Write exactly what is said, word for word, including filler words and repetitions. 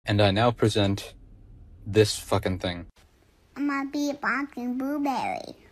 And I now present this fucking thing. I'm gonna be a pumpkin blueberry.